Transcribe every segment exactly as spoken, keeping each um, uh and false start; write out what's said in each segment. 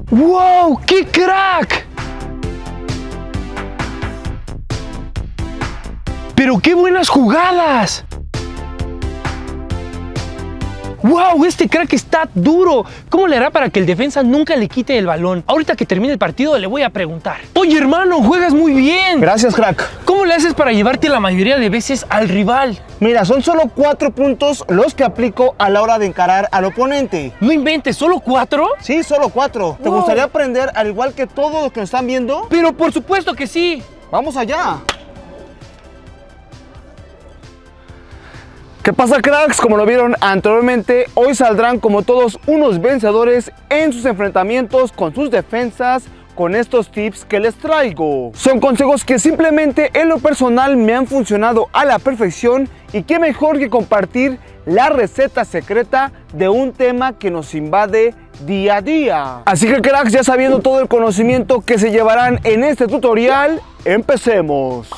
¡Wow! ¡Qué crack! ¡Pero qué buenas jugadas! ¡Wow! Este crack está duro. ¿Cómo le hará para que el defensa nunca le quite el balón? Ahorita que termine el partido le voy a preguntar. Oye, hermano, juegas muy bien. Gracias, crack. ¿Cómo le haces para llevarte la mayoría de veces al rival? Mira, son solo cuatro puntos los que aplico a la hora de encarar al oponente. No inventes, ¿solo cuatro? Sí, solo cuatro. ¿Te Wow. gustaría aprender al igual que todos los que nos están viendo? Pero por supuesto que sí. ¡Vamos allá! ¿Qué pasa, cracks? Como lo vieron anteriormente, hoy saldrán como todos unos vencedores en sus enfrentamientos con sus defensas con estos tips que les traigo. Son consejos que simplemente en lo personal me han funcionado a la perfección y qué mejor que compartir la receta secreta de un tema que nos invade día a día. Así que, cracks, ya sabiendo todo el conocimiento que se llevarán en este tutorial, empecemos.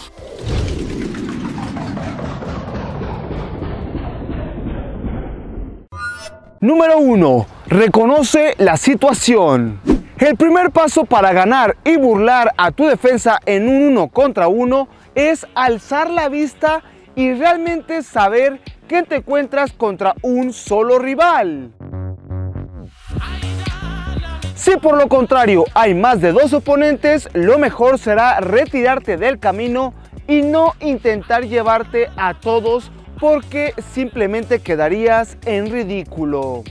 Número uno. Reconoce la situación. El primer paso para ganar y burlar a tu defensa en un uno contra uno es alzar la vista y realmente saber que te encuentras contra un solo rival. Si por lo contrario hay más de dos oponentes, lo mejor será retirarte del camino y no intentar llevarte a todos, porque simplemente quedarías en ridículo.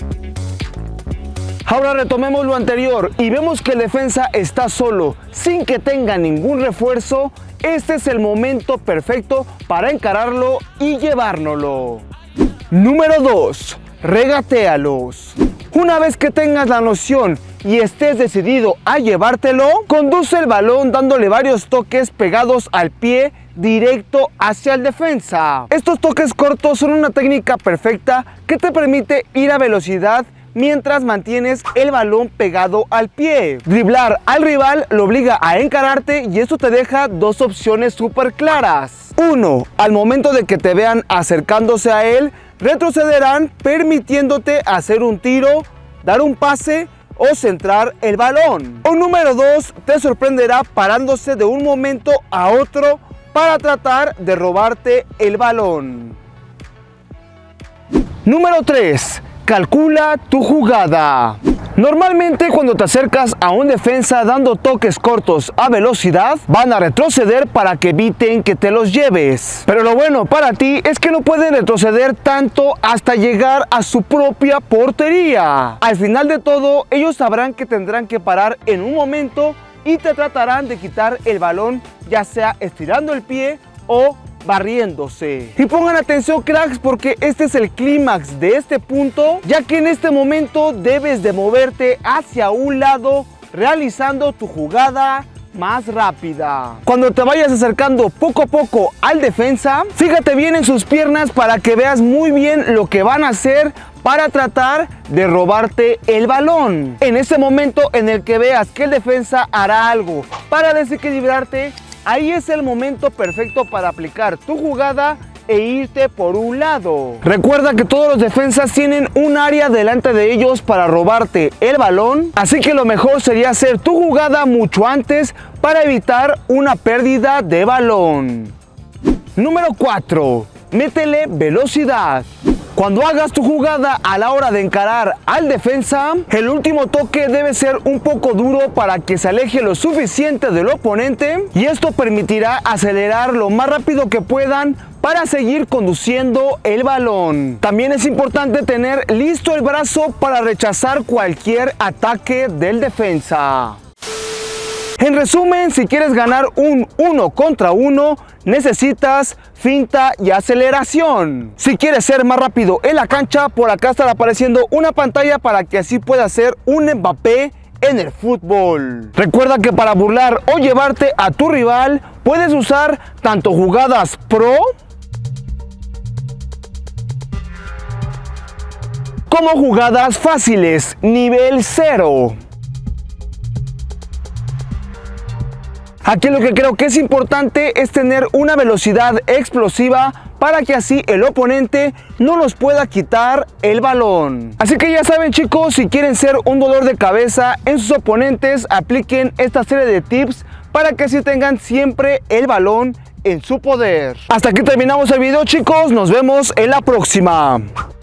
Ahora retomemos lo anterior y vemos que el defensa está solo, sin que tenga ningún refuerzo. Este es el momento perfecto para encararlo y llevárnoslo. Número dos. Regatéalos. Una vez que tengas la noción y estés decidido a llevártelo, conduce el balón dándole varios toques pegados al pie directo hacia el defensa. Estos toques cortos son una técnica perfecta que te permite ir a velocidad mientras mantienes el balón pegado al pie. Driblar al rival lo obliga a encararte y esto te deja dos opciones súper claras. Uno, al momento de que te vean acercándose a él, retrocederán permitiéndote hacer un tiro, dar un pase o centrar el balón. O número dos, te sorprenderá parándose de un momento a otro para tratar de robarte el balón. Número tres. Calcula tu jugada. Normalmente cuando te acercas a un defensa dando toques cortos a velocidad, van a retroceder para que eviten que te los lleves. Pero lo bueno para ti es que no pueden retroceder tanto hasta llegar a su propia portería. Al final de todo, ellos sabrán que tendrán que parar en un momento y te tratarán de quitar el balón, ya sea estirando el pie o barriéndose. Y pongan atención, cracks, porque este es el clímax de este punto, ya que en este momento debes de moverte hacia un lado realizando tu jugada más rápida. Cuando te vayas acercando poco a poco al defensa, fíjate bien en sus piernas para que veas muy bien lo que van a hacer para tratar de robarte el balón. En ese momento en el que veas que el defensa hará algo para desequilibrarte, ahí es el momento perfecto para aplicar tu jugada e irte por un lado. Recuerda que todos los defensas tienen un área delante de ellos para robarte el balón, así que lo mejor sería hacer tu jugada mucho antes para evitar una pérdida de balón. Número cuatro. Métele velocidad. Cuando hagas tu jugada a la hora de encarar al defensa, el último toque debe ser un poco duro para que se aleje lo suficiente del oponente y esto permitirá acelerar lo más rápido que puedan para seguir conduciendo el balón. También es importante tener listo el brazo para rechazar cualquier ataque del defensa. En resumen, si quieres ganar un uno contra uno, necesitas finta y aceleración. Si quieres ser más rápido en la cancha, por acá estará apareciendo una pantalla para que así puedas ser un Mbappé en el fútbol. Recuerda que para burlar o llevarte a tu rival, puedes usar tanto jugadas pro como jugadas fáciles, nivel cero. Aquí lo que creo que es importante es tener una velocidad explosiva para que así el oponente no nos pueda quitar el balón. Así que ya saben, chicos, si quieren ser un dolor de cabeza en sus oponentes, apliquen esta serie de tips para que así tengan siempre el balón en su poder. Hasta aquí terminamos el video, chicos, nos vemos en la próxima.